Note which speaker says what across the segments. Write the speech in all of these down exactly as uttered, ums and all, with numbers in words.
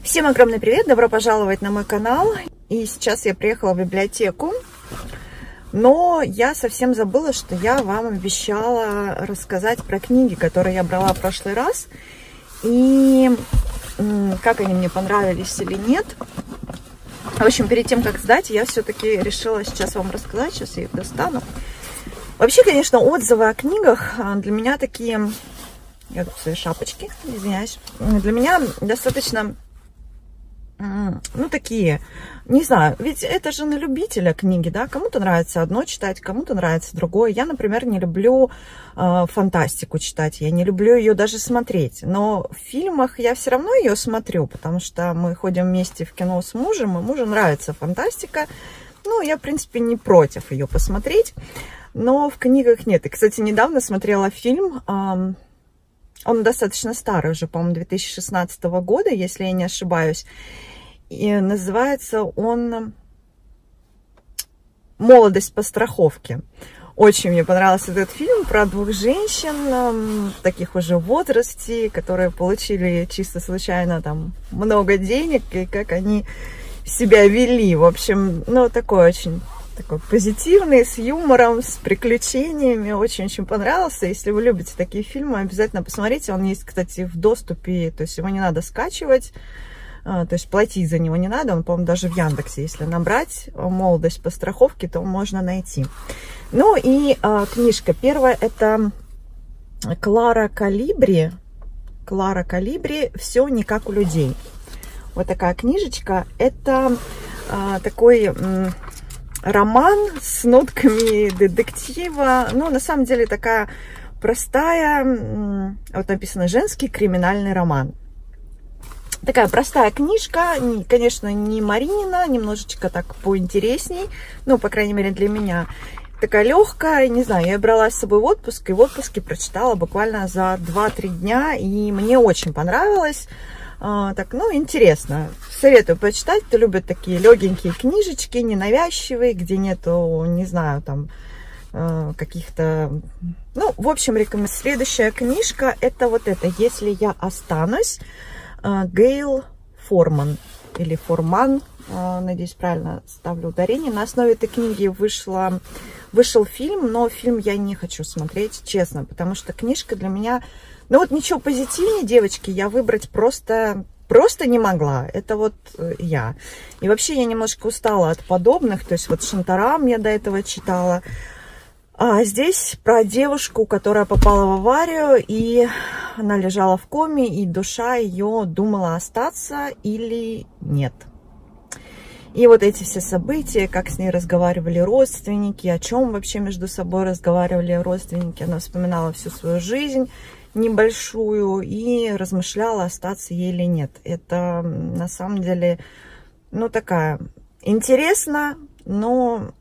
Speaker 1: Всем огромный привет, добро пожаловать на мой канал. И сейчас я приехала в библиотеку, но я совсем забыла, что я вам обещала рассказать про книги, которые я брала в прошлый раз, и как они мне понравились или нет. В общем, перед тем, как сдать, я все-таки решила сейчас вам рассказать, сейчас я их достану. Вообще, конечно, отзывы о книгах для меня такие, я тут в своей шапочке, извиняюсь, для меня достаточно, ну, такие, не знаю, ведь это же на любителя книги, да, кому-то нравится одно читать, кому-то нравится другое. Я, например, не люблю э, фантастику читать, я не люблю ее даже смотреть, но в фильмах я все равно ее смотрю, потому что мы ходим вместе в кино с мужем, и мужу нравится фантастика, ну, я, в принципе, не против ее посмотреть, но в книгах нет. И, кстати, недавно смотрела фильм, э, он достаточно старый уже, по-моему, две тысячи шестнадцатого года, если я не ошибаюсь. И называется он «Молодость по страховке». Очень мне понравился этот фильм про двух женщин, таких уже в возрасте, которые получили чисто случайно там много денег, и как они себя вели. В общем, ну, такой очень такой позитивный, с юмором, с приключениями. Очень-очень понравился. Если вы любите такие фильмы, обязательно посмотрите. Он есть, кстати, в доступе, то есть его не надо скачивать. То есть платить за него не надо, он, по-моему, даже в Яндексе, если набрать «Молодость по страховке», то можно найти. Ну и а, книжка первая, это Клара Колибри, Клара Колибри «Все не как у людей». Вот такая книжечка. Это а, такой м, роман с нотками детектива. Ну, на самом деле, такая простая, м, вот написано «Женский криминальный роман». Такая простая книжка, конечно, не Маринина, немножечко так поинтересней, ну, по крайней мере, для меня. Такая легкая, не знаю, я брала с собой в отпуск, и в отпуске прочитала буквально за два-три дня, и мне очень понравилось. А, так, ну, интересно. Советую почитать, кто любит такие легенькие книжечки, ненавязчивые, где нету, не знаю, там, каких-то... Ну, в общем, рекомендую. Следующая книжка, это вот это «Если я останусь». Гейл Форман или Форман, надеюсь, правильно ставлю ударение. На основе этой книги вышла, вышел фильм, но фильм я не хочу смотреть, честно, потому что книжка для меня... Ну вот ничего позитивнее, девочки, я выбрать просто, просто не могла. Это вот я. И вообще я немножко устала от подобных, то есть вот Шантарам я до этого читала. А здесь про девушку, которая попала в аварию, и она лежала в коме, и душа ее думала остаться или нет. И вот эти все события, как с ней разговаривали родственники, о чем вообще между собой разговаривали родственники. Она вспоминала всю свою жизнь небольшую и размышляла, остаться ей или нет. Это на самом деле, ну, такая интересно, но...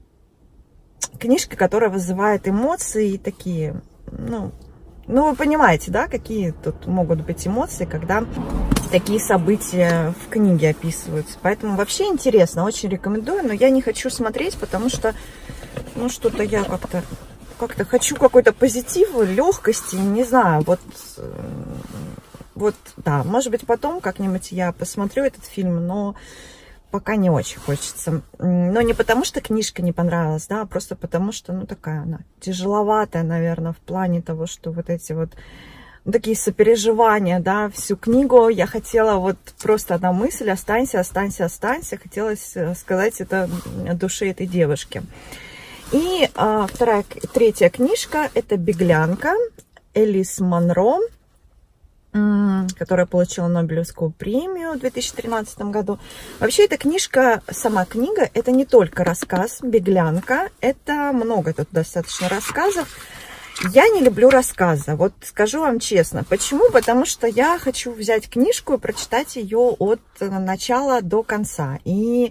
Speaker 1: книжка, которая вызывает эмоции такие, ну, ну, вы понимаете, да, какие тут могут быть эмоции, когда такие события в книге описываются. Поэтому вообще интересно, очень рекомендую, но я не хочу смотреть, потому что, ну, что-то я как-то, как-то хочу какой-то позитива, легкости, не знаю, вот, вот, да, может быть, потом как-нибудь я посмотрю этот фильм, но... пока не очень хочется. Но не потому, что книжка не понравилась, да, а просто потому, что, ну, такая она тяжеловатая, наверное, в плане того, что вот эти вот ну, такие сопереживания, да, всю книгу я хотела вот просто одна мысль: останься, останься, останься. Хотелось сказать это душе этой девушки. И а, вторая, третья книжка — это «Беглянка» Элис Монро, которая получила Нобелевскую премию в две тысячи тринадцатом году. Вообще, эта книжка, сама книга, это не только рассказ «Беглянка», это много тут достаточно рассказов. Я не люблю рассказы, вот скажу вам честно. Почему? Потому что я хочу взять книжку и прочитать ее от начала до конца. И...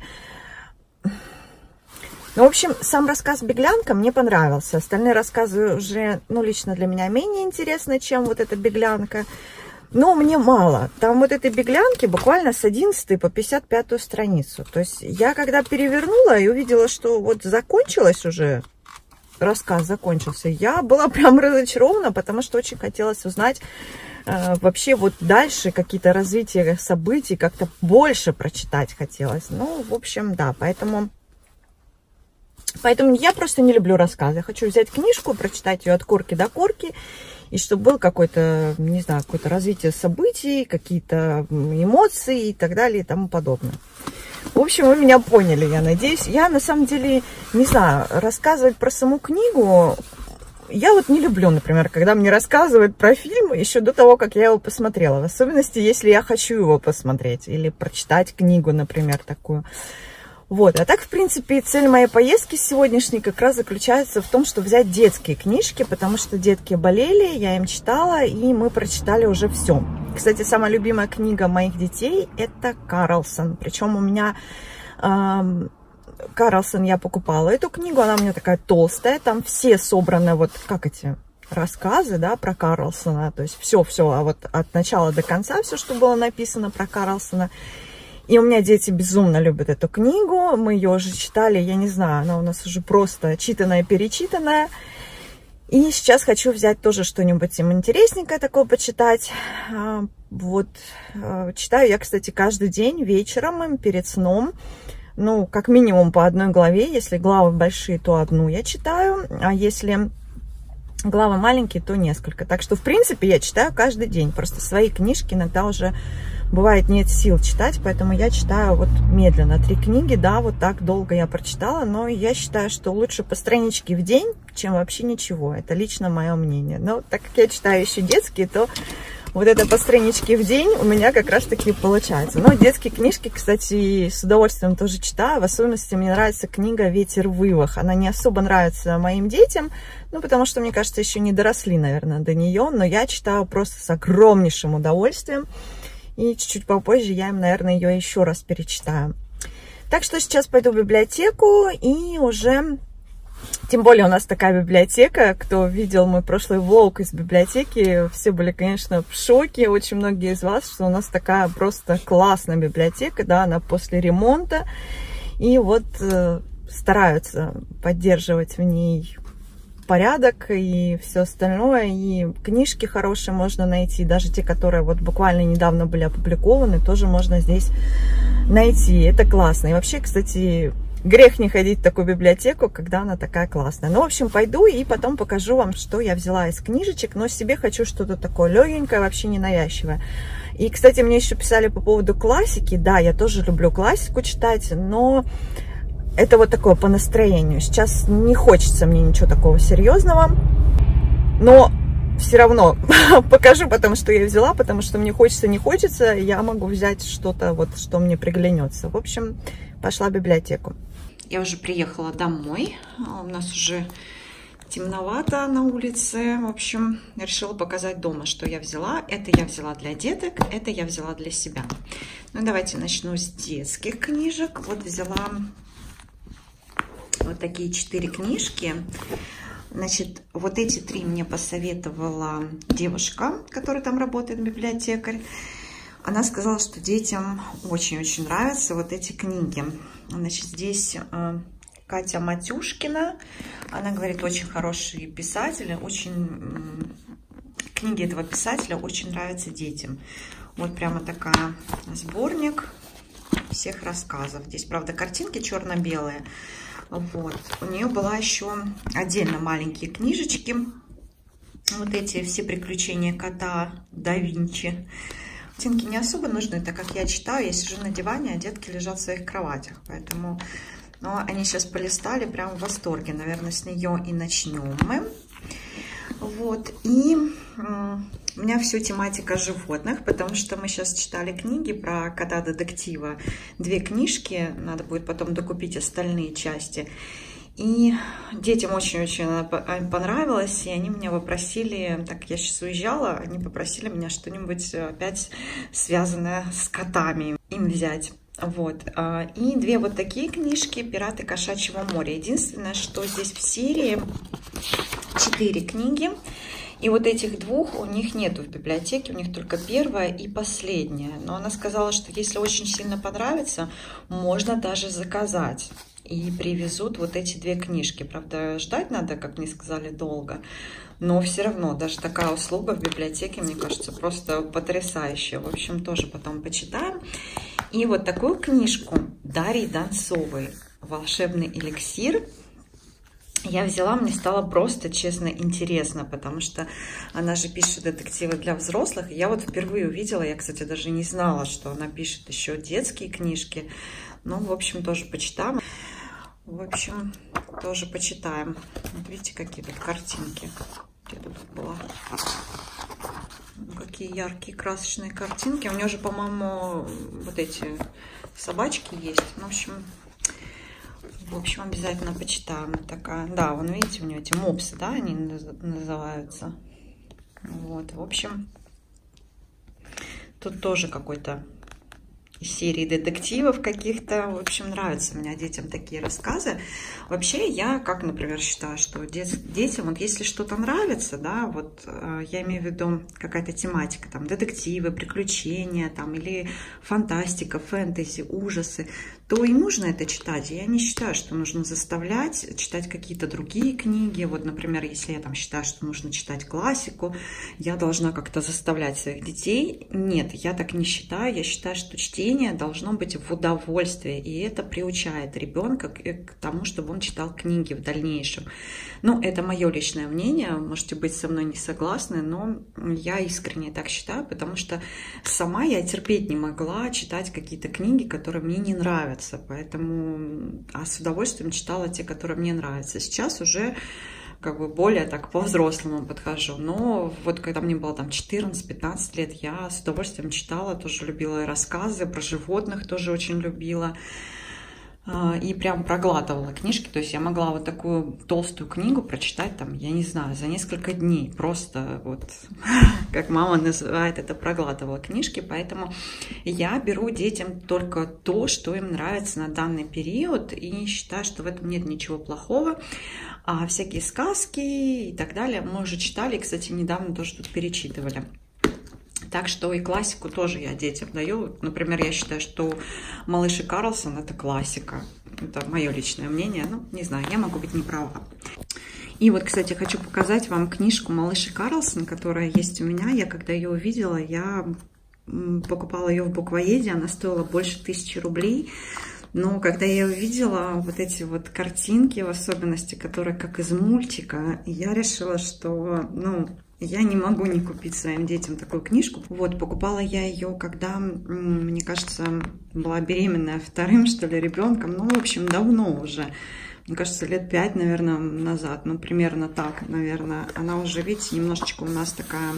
Speaker 1: Ну, в общем, сам рассказ «Беглянка» мне понравился. Остальные рассказы уже, ну, лично для меня менее интересны, чем вот эта «Беглянка». Но мне мало. Там вот этой беглянки буквально с одиннадцатой по пятьдесят пятую страницу. То есть я когда перевернула и увидела, что вот закончилось уже, рассказ закончился, я была прям разочарована, потому что очень хотелось узнать, вообще вот дальше какие-то развития событий как-то больше прочитать хотелось. Ну, в общем, да, поэтому... Поэтому я просто не люблю рассказы. Я хочу взять книжку, прочитать ее от корки до корки, и чтобы был какой-то, не знаю, какое-то развитие событий, какие-то эмоции и так далее и тому подобное. В общем, вы меня поняли, я надеюсь. Я, на самом деле, не знаю, рассказывать про саму книгу... Я вот не люблю, например, когда мне рассказывают про фильм еще до того, как я его посмотрела. В особенности, если я хочу его посмотреть или прочитать книгу, например, такую. Вот. А так, в принципе, цель моей поездки сегодняшней как раз заключается в том, что взять детские книжки, потому что детки болели, я им читала, и мы прочитали уже все. Кстати, самая любимая книга моих детей – это Карлсон. Причем у меня... Эм, Карлсон я покупала эту книгу, она у меня такая толстая, там все собраны вот как эти рассказы, да, про Карлсона, то есть все-все, а вот от начала до конца все, что было написано про Карлсона. И у меня дети безумно любят эту книгу, мы ее уже читали, я не знаю, она у нас уже просто читанная-перечитанная. И сейчас хочу взять тоже что-нибудь им интересненькое такое почитать. Вот, читаю я, кстати, каждый день вечером им перед сном. Ну, как минимум по одной главе. Если главы большие, то одну я читаю. А если главы маленькие, то несколько. Так что, в принципе, я читаю каждый день. Просто свои книжки иногда уже, бывает, нет сил читать. Поэтому я читаю вот медленно. Три книги, да, вот так долго я прочитала. Но я считаю, что лучше по страничке в день, чем вообще ничего. Это лично мое мнение. Но так как я читаю еще детские, то... Вот это по страничке в день у меня как раз-таки получается. Но детские книжки, кстати, с удовольствием тоже читаю. В особенности мне нравится книга «Ветер в ивах». Она не особо нравится моим детям, ну, потому что, мне кажется, еще не доросли, наверное, до нее. Но я читаю просто с огромнейшим удовольствием. И чуть-чуть попозже я им, наверное, ее еще раз перечитаю. Так что сейчас пойду в библиотеку и уже... Тем более у нас такая библиотека. Кто видел мой прошлый влог из библиотеки, все были, конечно, в шоке. Очень многие из вас, что у нас такая просто классная библиотека. Да, она после ремонта. И вот э, стараются поддерживать в ней порядок и все остальное. И книжки хорошие можно найти. Даже те, которые вот буквально недавно были опубликованы, тоже можно здесь найти. Это классно. И вообще, кстати... Грех не ходить в такую библиотеку, когда она такая классная. Ну, в общем, пойду и потом покажу вам, что я взяла из книжечек. Но себе хочу что-то такое легенькое, вообще не навязчивое. И, кстати, мне еще писали по поводу классики. Да, я тоже люблю классику читать, но это вот такое по настроению. Сейчас не хочется мне ничего такого серьезного. Но все равно покажу потом, что я взяла, потому что мне хочется, не хочется. Я могу взять что-то, вот, что мне приглянется. В общем, пошла в библиотеку. Я уже приехала домой, у нас уже темновато на улице. В общем, решила показать дома, что я взяла. Это я взяла для деток, это я взяла для себя. Ну, давайте начну с детских книжек. Вот взяла вот такие четыре книжки. Значит, вот эти три мне посоветовала девушка, которая там работает, библиотекарь. Она сказала, что детям очень-очень нравятся вот эти книги. Значит, здесь э, Катя Матюшкина. Она говорит, очень хороший писатель. Очень, э, книги этого писателя очень нравятся детям. Вот прямо такая сборник всех рассказов. Здесь, правда, картинки черно-белые. Вот. У нее была еще отдельно маленькие книжечки. Вот эти все приключения кота да Винчи. Картинки не особо нужны, так как я читаю, я сижу на диване, а детки лежат в своих кроватях. Поэтому, ну, они сейчас полистали, прям в восторге. Наверное, с нее и начнем мы. Вот. И у меня все тематика животных, потому что мы сейчас читали книги про кота-детектива. Две книжки, надо будет потом докупить остальные части. И детям очень-очень понравилось, и они меня попросили, так я сейчас уезжала, они попросили меня что-нибудь опять связанное с котами им взять. Вот. И две вот такие книжки «Пираты кошачьего моря». Единственное, что здесь в серии четыре книги. И вот этих двух у них нету в библиотеке, у них только первая и последняя. Но она сказала, что если очень сильно понравится, можно даже заказать. И привезут вот эти две книжки. Правда, ждать надо, как мне сказали, долго. Но все равно, даже такая услуга в библиотеке, мне кажется, просто потрясающая. В общем, тоже потом почитаем. И вот такую книжку Дарьи Донцовой «Волшебный эликсир» я взяла, мне стало просто, честно, интересно, потому что она же пишет детективы для взрослых. Я вот впервые увидела, я, кстати, даже не знала, что она пишет еще детские книжки. Ну, в общем, тоже почитаем. В общем, тоже почитаем. Вот видите, какие тут картинки. Где тут была? Какие яркие, красочные картинки. У нее же, по-моему, вот эти собачки есть. Ну, в общем, в общем, обязательно почитаем. Такая, да, вон, видите, у нее эти мопсы, да, они называются. Вот, в общем, тут тоже какой-то из серии детективов каких-то. В общем, нравятся мне детям такие рассказы. Вообще, я, как, например, считаю, что дет, детям, вот если что-то нравится, да, вот э, я имею в виду какая-то тематика, там, детективы, приключения, там, или фантастика, фэнтези, ужасы, то и нужно это читать. Я не считаю, что нужно заставлять читать какие-то другие книги. Вот, например, если я там считаю, что нужно читать классику, я должна как-то заставлять своих детей. Нет, я так не считаю. Я считаю, что чтение должно быть в удовольствие, и это приучает ребенка к, к тому, чтобы он читал книги в дальнейшем. Ну, это мое личное мнение, можете быть со мной не согласны, но я искренне так считаю, потому что сама я терпеть не могла читать какие-то книги, которые мне не нравятся. Поэтому а с удовольствием читала те, которые мне нравятся. Сейчас уже как бы более так по-взрослому подхожу. Но вот когда мне было там четырнадцать-пятнадцать лет, я с удовольствием читала, тоже любила рассказы, про животных тоже очень любила. И прям проглатывала книжки. То есть я могла вот такую толстую книгу прочитать, там, я не знаю, за несколько дней. Просто вот, как мама называет это, проглатывала книжки. Поэтому я беру детям только то, что им нравится на данный период. И считаю, что в этом нет ничего плохого. А всякие сказки и так далее мы уже читали. Кстати, недавно тоже тут перечитывали. Так что и классику тоже я детям даю. Например, я считаю, что «Малыш и Карлсон» — это классика. Это мое личное мнение. Ну, не знаю, я могу быть не права. И вот, кстати, хочу показать вам книжку «Малыш и Карлсон», которая есть у меня. Я когда ее увидела, я покупала ее в буквоеде. Она стоила больше тысячи рублей. Но когда я увидела вот эти вот картинки, в особенности, которые как из мультика, я решила, что, ну, я не могу не купить своим детям такую книжку. Вот, покупала я ее, когда, мне кажется, была беременная вторым, что ли, ребенком. Ну, в общем, давно уже. Мне кажется, лет пять, наверное, назад. Ну, примерно так, наверное. Она уже, видите, немножечко у нас такая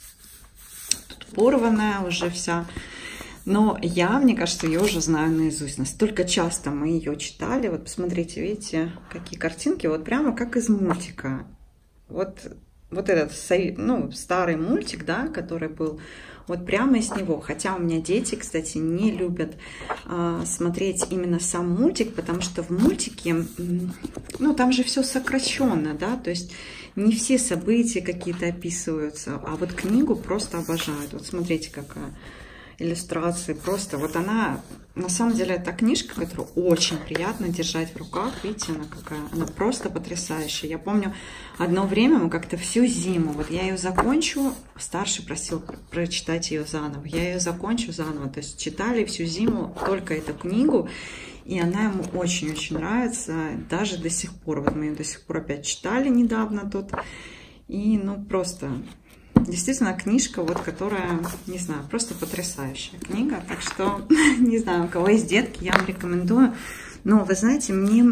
Speaker 1: тут порванная уже вся. Но я, мне кажется, ее уже знаю наизусть. Настолько часто мы ее читали. Вот посмотрите, видите, какие картинки. Вот прямо как из мультика. Вот... Вот этот, ну, старый мультик, да, который был, вот прямо из него. Хотя у меня дети, кстати, не любят а, смотреть именно сам мультик, потому что в мультике, ну, там же все сокращенно, да, то есть не все события какие-то описываются, а вот книгу просто обожают. Вот смотрите, какая иллюстрация. Просто вот она, на самом деле, это книжка, которую очень приятно держать в руках. Видите, она какая, она просто потрясающая. Я помню, одно время мы как-то всю зиму, вот я ее закончу, старший просил прочитать ее заново, я ее закончу заново, то есть читали всю зиму только эту книгу, и она ему очень-очень нравится, даже до сих пор, вот мы ее до сих пор опять читали недавно тут, и, ну, просто... Действительно, книжка, вот, которая, не знаю, просто потрясающая книга. Так что, не знаю, у кого есть детки, я вам рекомендую. Но, вы знаете, мне...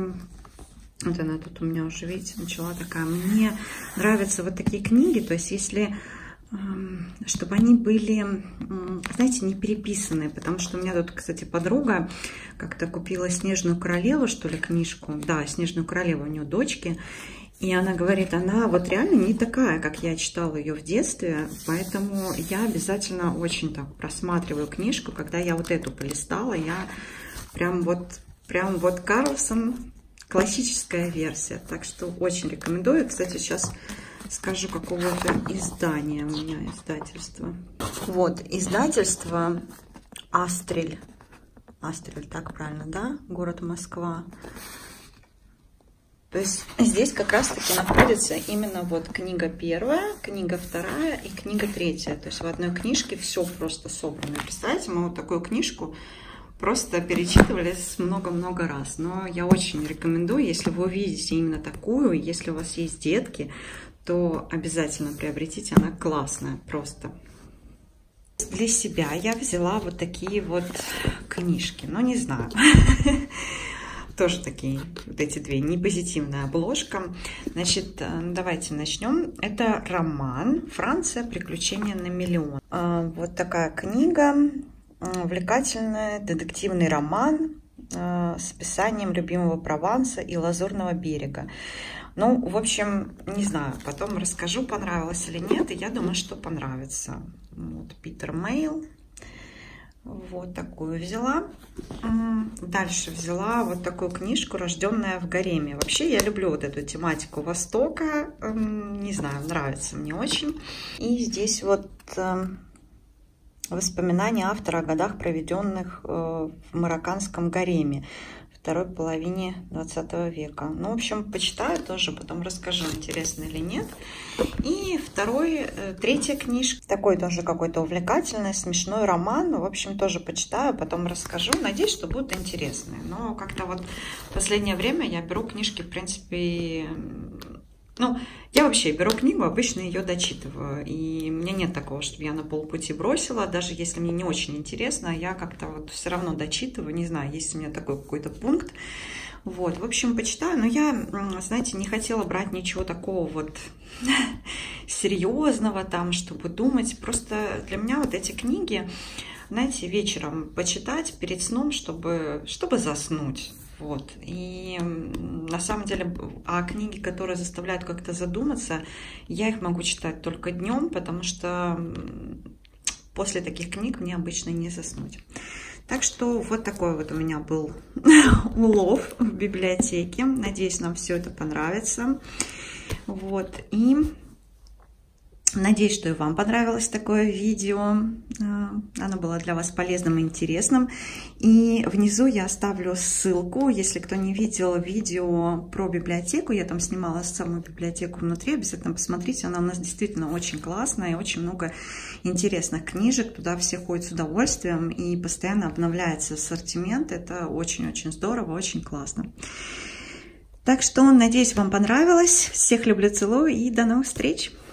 Speaker 1: Вот она тут у меня уже, видите, начала такая. Мне нравятся вот такие книги. То есть, если... Чтобы они были, знаете, не переписанные. Потому что у меня тут, кстати, подруга как-то купила «Снежную королеву», что ли, книжку. Да, «Снежную королеву» у нее дочки. И она говорит, она вот реально не такая, как я читала ее в детстве, поэтому я обязательно очень так просматриваю книжку. Когда я вот эту полистала, я прям вот, прям вот Карлсон, классическая версия. Так что очень рекомендую. Кстати, сейчас скажу, какого-то издания у меня, издательство. Вот, издательство Астрель. Астрель, так правильно, да? Город Москва. То есть здесь как раз-таки находится именно вот книга первая, книга вторая и книга третья. То есть в одной книжке все просто собрано. Представляете, мы вот такую книжку просто перечитывали много-много раз. Но я очень рекомендую, если вы увидите именно такую, если у вас есть детки, то обязательно приобретите, она классная просто. Для себя я взяла вот такие вот книжки, ну не знаю. Тоже такие, вот эти две, не позитивная обложка. Значит, давайте начнем. Это роман «Франция. Приключения на миллион». Вот такая книга, увлекательный детективный роман с описанием любимого Прованса и Лазурного берега. Ну, в общем, не знаю, потом расскажу, понравилось или нет, и я думаю, что понравится. Вот, Питер Мейл. Вот такую взяла. Дальше взяла вот такую книжку «Рожденная в гареме». Вообще я люблю вот эту тематику Востока. Не знаю, нравится мне очень. И здесь вот воспоминания автора о годах, проведенных в марокканском гареме второй половине двадцатого века. Ну, в общем, почитаю тоже, потом расскажу, интересно или нет. И второй, третья книжка. Такой тоже какой-то увлекательный, смешной роман. В общем, тоже почитаю, потом расскажу. Надеюсь, что будут интересные. Но как-то вот в последнее время я беру книжки, в принципе... Ну, я вообще беру книгу, обычно ее дочитываю. И у меня нет такого, чтобы я на полпути бросила. Даже если мне не очень интересно, я как-то вот все равно дочитываю. Не знаю, есть у меня такой какой-то пункт. Вот, в общем, почитаю. Но я, знаете, не хотела брать ничего такого вот серьезного там, чтобы думать. Просто для меня вот эти книги, знаете, вечером почитать перед сном, чтобы, чтобы заснуть. Вот. И на самом деле, а книги, которые заставляют как-то задуматься, я их могу читать только днем, потому что после таких книг мне обычно не заснуть. Так что вот такой вот у меня был улов в библиотеке. Надеюсь, нам все это понравится. Вот. И надеюсь, что и вам понравилось такое видео. Оно было для вас полезным и интересным. И внизу я оставлю ссылку, если кто не видел видео про библиотеку. Я там снимала саму библиотеку внутри. Обязательно посмотрите. Она у нас действительно очень классная. И очень много интересных книжек. Туда все ходят с удовольствием. И постоянно обновляется ассортимент. Это очень-очень здорово, очень классно. Так что, надеюсь, вам понравилось. Всех люблю, целую и до новых встреч!